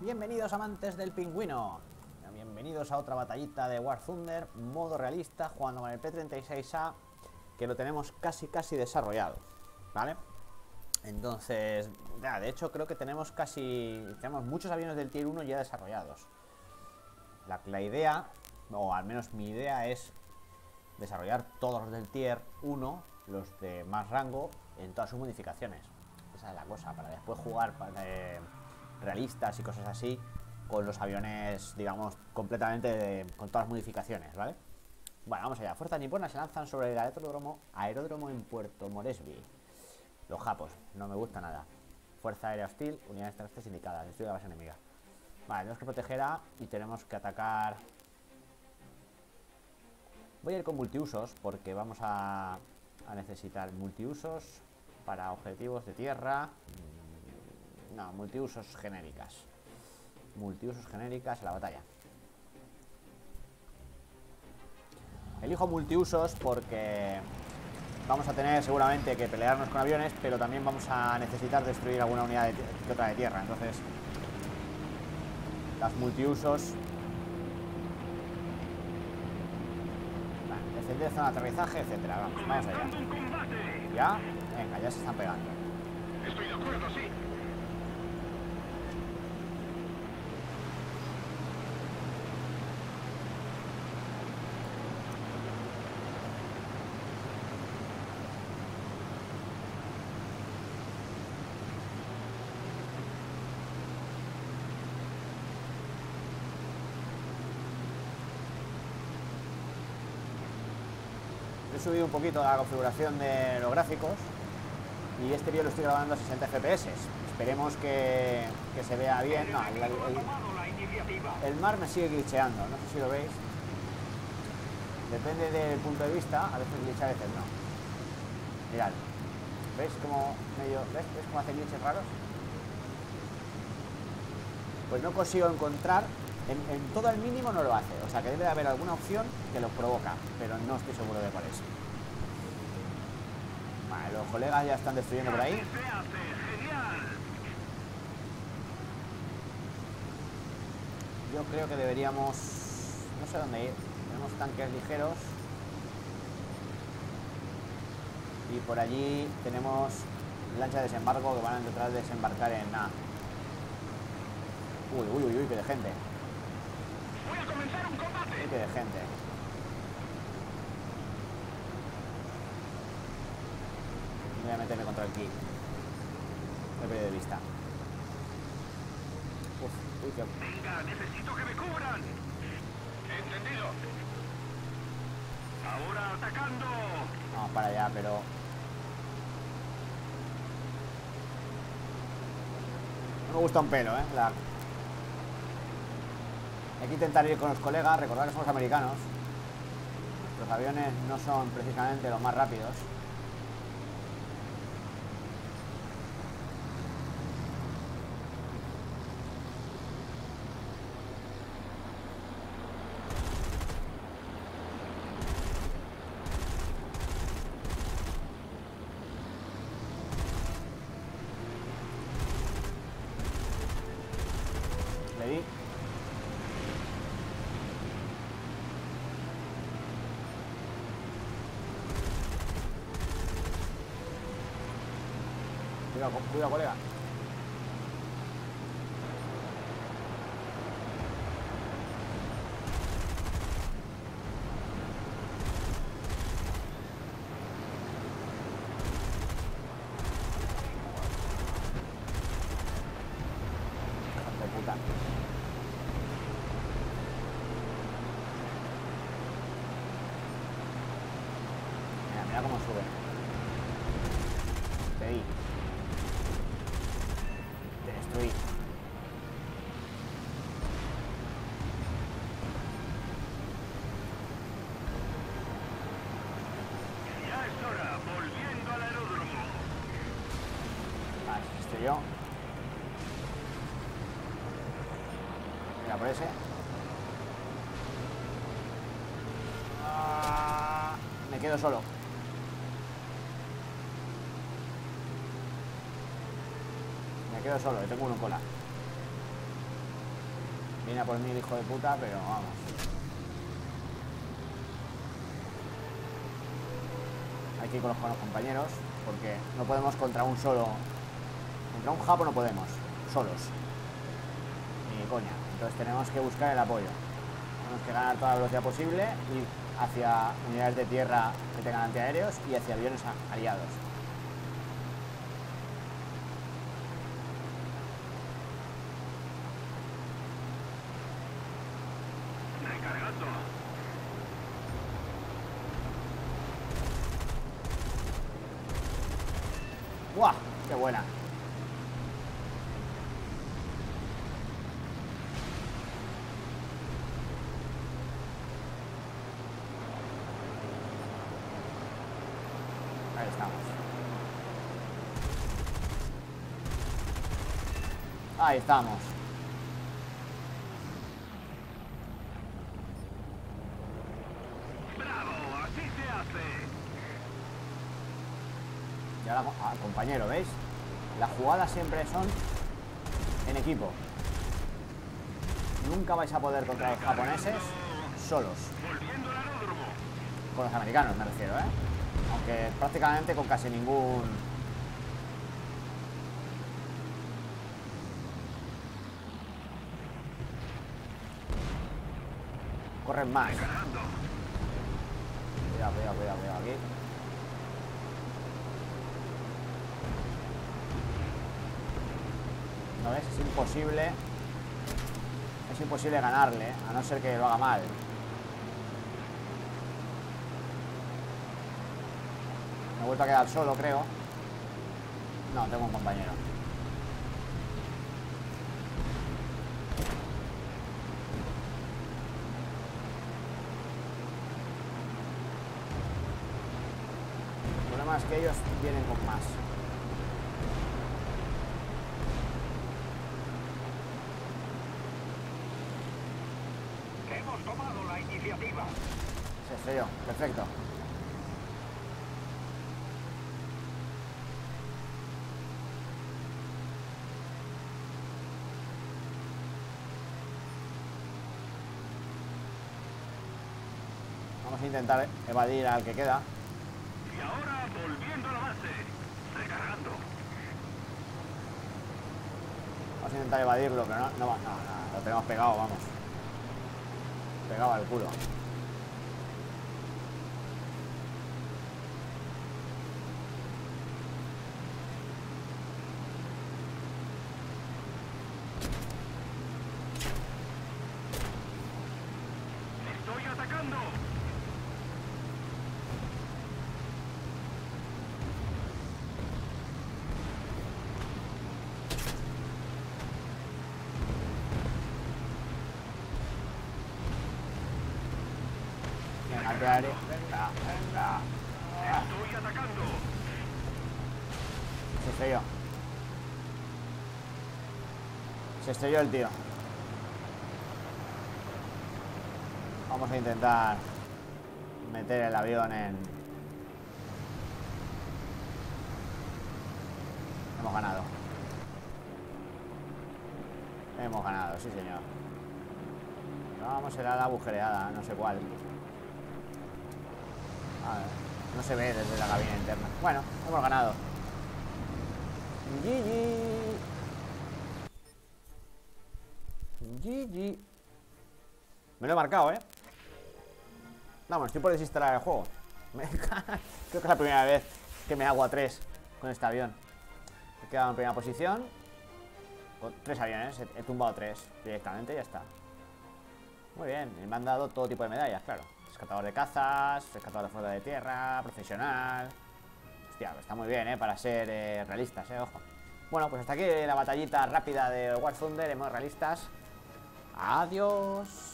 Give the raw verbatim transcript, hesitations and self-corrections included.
Bienvenidos amantes del pingüino. Bienvenidos a otra batallita de War Thunder, modo realista, jugando con el P treinta y seis A, que lo tenemos casi casi desarrollado, ¿vale? Entonces, ya, de hecho creo que tenemos casi, tenemos muchos aviones del Tier uno ya desarrollados. La, la idea, o al menos mi idea, es desarrollar todos los del Tier uno, los de más rango, en todas sus modificaciones. Esa es la cosa, para después jugar eh, realistas y cosas así con los aviones, digamos, completamente de, con todas las modificaciones, ¿vale? Bueno, vamos allá. Fuerzas niponas se lanzan sobre el aeródromo, aeródromo en Puerto Moresby. Los japos, no me gusta nada. Fuerza aérea hostil, unidades terrestres indicadas. Destruye la base enemiga. Vale, tenemos que proteger a y tenemos que atacar. Voy a ir con multiusos porque vamos a, a necesitar multiusos para objetivos de tierra. No, multiusos genéricas. Multiusos genéricas en la batalla. Elijo multiusos porque vamos a tener seguramente que pelearnos con aviones, pero también vamos a necesitar destruir alguna unidad de, de otra de tierra. Entonces, las multiusos. Vale, defender zona de aterrizaje, etcétera. Vamos, vamos allá. ¿Ya? Venga, ya se están pegando. Estoy de acuerdo, sí. He subido un poquito la configuración de los gráficos y este vídeo lo estoy grabando a sesenta F P S. Esperemos que, que se vea bien. No, el, el, el mar me sigue glitcheando, no sé si lo veis. Depende del punto de vista, a veces glitcha, a veces no. Mirad, ¿veis cómo medio, ¿ves? ¿Ves cómo hace glitches raros? Pues no consigo encontrar, en, en todo el mínimo no lo hace, o sea que debe de haber alguna opción que lo provoca, pero no estoy seguro de cuál es. Vale, los colegas ya están destruyendo por ahí. Yo creo que deberíamos, no sé dónde ir, tenemos tanques ligeros y por allí tenemos lancha de desembarco que van a intentar desembarcar en A. Uy, uy, uy, uy, que de gente. Voy a comenzar un combate. Uy, que de gente. Voy a meterme contra el ki. He perdido de vista. Uf, uy, que... Venga, necesito que me cubran. Entendido. Ahora atacando. Vamos para allá, pero... no me gusta un pelo, ¿eh? La... Hay que intentar ir con los colegas, recordar que somos americanos. Los aviones no son precisamente los más rápidos. Le di. Cuidado, cuidado, colega. Hijo de puta. Mira, mira cómo sube. Te di. Te destruí. Ya es hora. Volviendo al aeródromo. Vale, se destruyó. Mira, por ese. Ah, me quedo solo. Me quedo solo, tengo uno en cola. Viene a por mí el hijo de puta, pero vamos. Hay que ir con los, con los compañeros, porque no podemos contra un solo. Contra un japo no podemos, solos. Ni coña. Entonces tenemos que buscar el apoyo. Tenemos que ganar toda la velocidad posible y hacia unidades de tierra que tengan antiaéreos y hacia aviones aliados. Recargando. ¡Buah! ¡Qué buena! Ahí estamos. Ahí estamos. ¡Bravo! ¡Así se hace! Y ahora, ah, compañero, ¿veis? Las jugadas siempre son en equipo. Nunca vais a poder contra los japoneses solos. Volviendo al aeródromo. Con los americanos me refiero, ¿eh? Aunque prácticamente con casi ningún... Corren más. Recargando. Cuidado, cuidado, cuidado, cuidado aquí. ¿No ves? Es imposible. Es imposible ganarle, a no ser que lo haga mal. Me he vuelto a quedar solo, creo. No, tengo un compañero. El problema es que ellos vienen con más. Hemos tomado la iniciativa. Se estrelló, perfecto. Vamos a intentar evadir al que queda. Y ahora volviendo a la base. Recargando. Vamos a intentar evadirlo, pero no, no, no, no, lo tenemos pegado, vamos. Pegado al culo. Estoy atacando. Venga, te haré. Venga, venga. Estoy atacando. Se estrelló. Se estrelló el tío. Vamos a intentar meter el avión en... Hemos ganado. Hemos ganado, sí señor. Vamos a ir a la agujereada, no sé cuál. A ver, no se ve desde la cabina interna. Bueno, hemos ganado. G G. G G. Me lo he marcado, ¿eh? Vamos, estoy por desinstalar el juego. Creo que es la primera vez que me hago a tres con este avión. He quedado en primera posición con tres aviones, he, he tumbado tres directamente y ya está. Muy bien, y me han dado todo tipo de medallas, claro. Rescatador de cazas, rescatador de flota de tierra, profesional. Hostia, está muy bien, ¿eh? Para ser eh, realistas, ¿eh? Ojo. Bueno, pues hasta aquí la batallita rápida de War Thunder en modo realistas. Adiós.